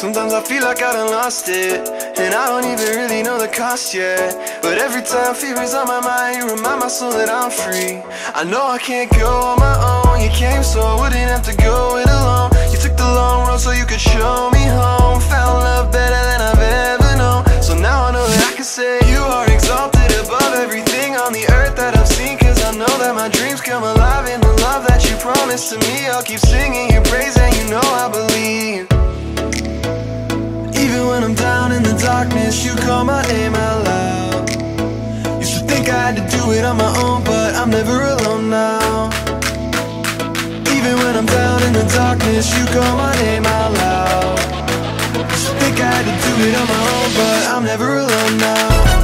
Sometimes I feel like I done lost it, and I don't even really know the cost yet. But every time fever's on my mind, you remind my soul that I'm free. I know I can't go on my own. You came so I wouldn't have to go it alone. You took the long road so you could show me home. Found love better than I've ever known. So now I know that I can say you are exalted above everything on the earth that I've seen. Cause I know that my dreams come alive in the love that you promised to me. I'll keep singing your praise and you know I believe. Even when I'm down in the darkness, you call my name out loud. Used to think I had to do it on my own, but I'm never alone now. Even when I'm down in the darkness, you call my name out loud. Used to think I had to do it on my own, but I'm never alone now.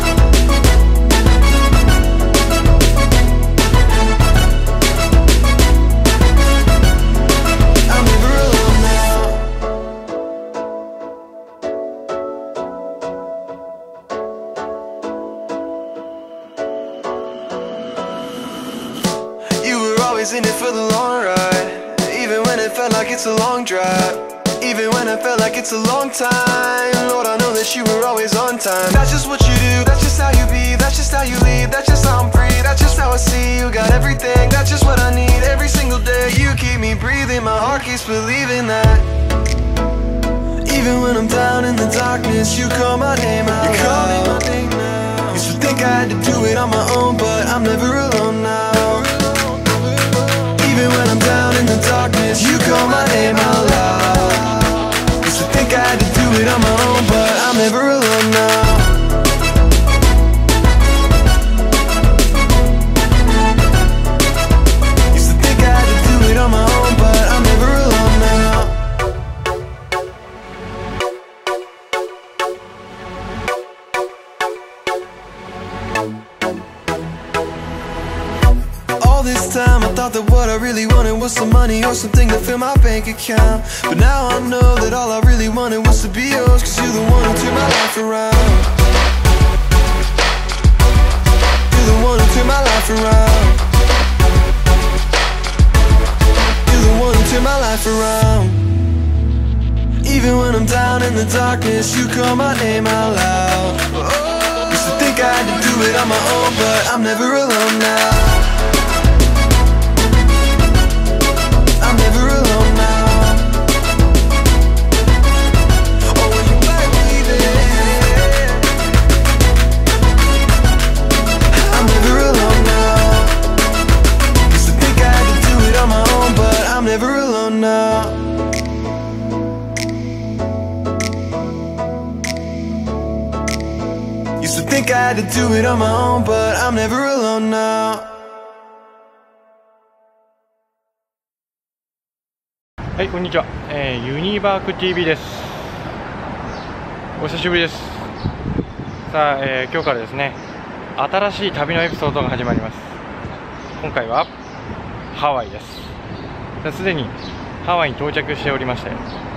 In it for the long ride, even when it felt like it's a long drive, even when it felt like it's a long time. Lord, I know that you were always on time. That's just what you do, that's just how you be, that's just how you lead, that's just how I'm free, that's just how I see you got everything, that's just what I need every single day. You keep me breathing, my heart keeps believing that. Even when I'm down in the darkness, you call my name out loud. You call me my name now. Used to think I had to do it on my own, but I'm never alone now. Even when I'm down in the darkness, you call my name out loud. Used to think I had to do it on my own, but I'm never alone now. Used to think I had to do it on my own, but I'm never alone now. All this time I thought that what I really wanted was some money or something to fill my bank account. But now I know that all I really wanted was to be yours. Cause you're the one who turned my life around. You're the one who turned my life around. You're the one who turned my life around. Even when I'm down in the darkness, you call my name out loud. Used to think I had to do it on my own, but I'm never alone now. I'm never alone now. Oh, when you believe it, I'm never alone now. Used to think I had to do it on my own, but I'm never alone now. Used to think I had to do it on my own, but I'm never alone now. はい、こんにちは、ユニバーク TV です。お久しぶりです。さあ、今日からですね、新しい旅のエピソードが始まります。今回はハワイです。すでにハワイに到着しておりまして、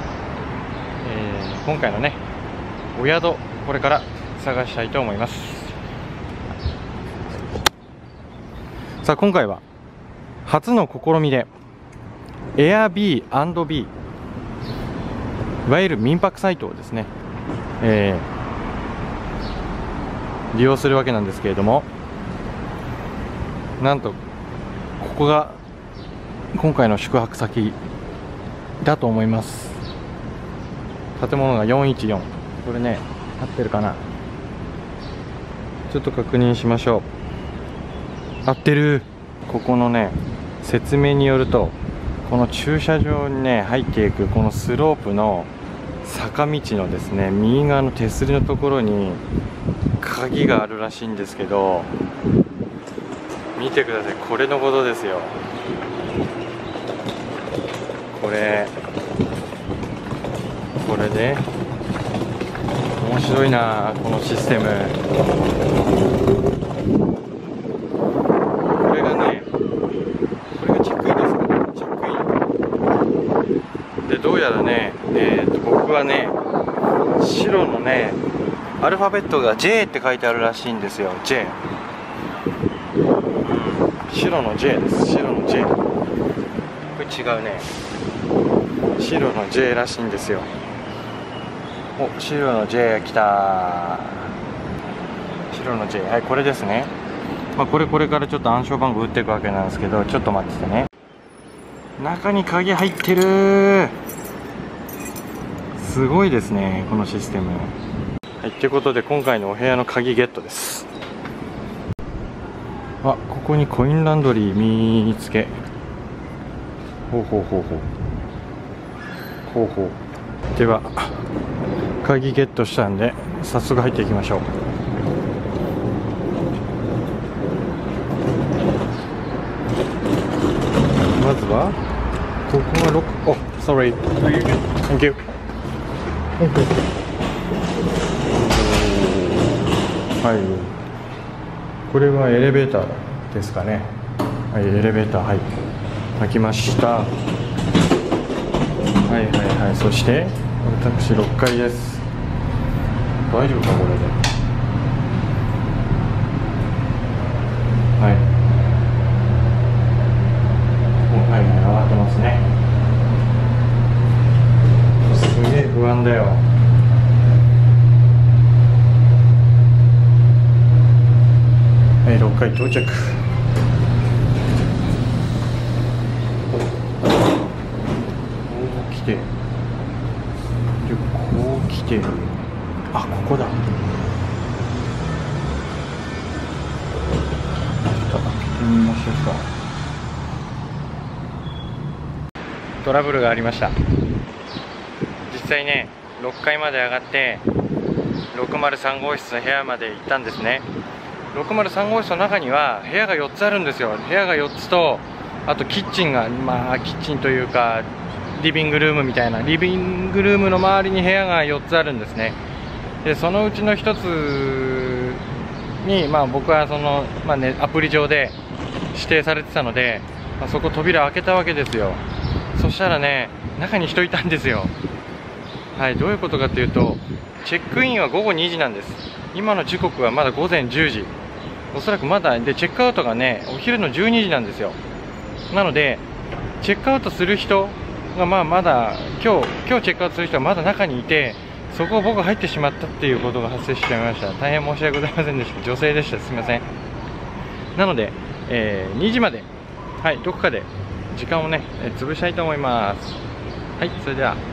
今回のね、お宿、これから探したいと思います。さあ、今回は初の試みでAirbnb、いわゆる民泊サイトをですね、利用するわけなんですけれども、なんとここが今回の宿泊先だと思います。建物が414、これね、合ってるかな、ちょっと確認しましょう。合ってる。ここのね、説明によると、この駐車場にね入っていくこのスロープの坂道のですね、右側の手すりのところに鍵があるらしいんですけど、見てください、これのことですよ。これね、面白いなこのシステム。これがね、これがチェックインですかね。チェックインで、どうやらね、僕はね、白のねアルファベットが J って書いてあるらしいんですよ。 J、白の J です。白の J、 これ違うね、白の J らしいんですよ。 お、白の J 来た。白の J、はい、これですね。これからちょっと暗証番号打っていくわけなんですけど、ちょっと待っててね。中に鍵入ってる。すごいですね、このシステム。はい、ということで今回のお部屋の鍵ゲットです。ここにコインランドリー見つけ。ほう。では鍵ゲットしたんで早速入っていきましょう。まずはここがロック。sorry. Thank you. はい、これはエレベーターですかね。はい、エレベーター、はい、開きました。はい、そして私6階です。大丈夫かこれで。はい、上がってますね。すげえ不安だよ。はい、6階到着。来て、こう来て、ここだ。ちょっと開けてみましょうか。トラブルがありました。実際ね、6階まで上がって603号室の部屋まで行ったんですね。603号室の中には部屋が4つあるんですよ。部屋が4つと、あとキッチンが、キッチンというかリビングルームみたいな、リビングルームの周りに部屋が4つあるんですね。でそのうちの1つに、僕はその、アプリ上で指定されてたので、そこ扉開けたわけですよ。そしたらね、中に人いたんですよ。はい、どういうことかというと、チェックインは午後2時なんです。今の時刻はまだ午前10時、おそらくまだで、チェックアウトがねお昼の12時なんですよ。なのでチェックアウトする人がまだ今日チェックアウトする人はまだ中にいて、そこを僕が入ってしまったっていうことが発生しちゃいました。大変申し訳ございませんでした。女性でした。すみません。なので、2時まで、はい、どこかで時間をね潰したいと思います。はい、それでは。